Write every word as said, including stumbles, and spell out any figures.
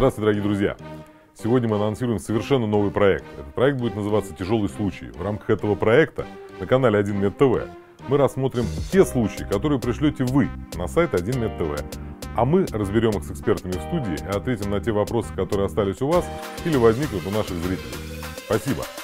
Здравствуйте, дорогие друзья! Сегодня мы анонсируем совершенно новый проект. Этот проект будет называться «Тяжелый случай». В рамках этого проекта на канале один мед ТВ мы рассмотрим те случаи, которые пришлете вы на сайт один мед ТВ. А мы разберем их с экспертами в студии и ответим на те вопросы, которые остались у вас или возникнут у наших зрителей. Спасибо!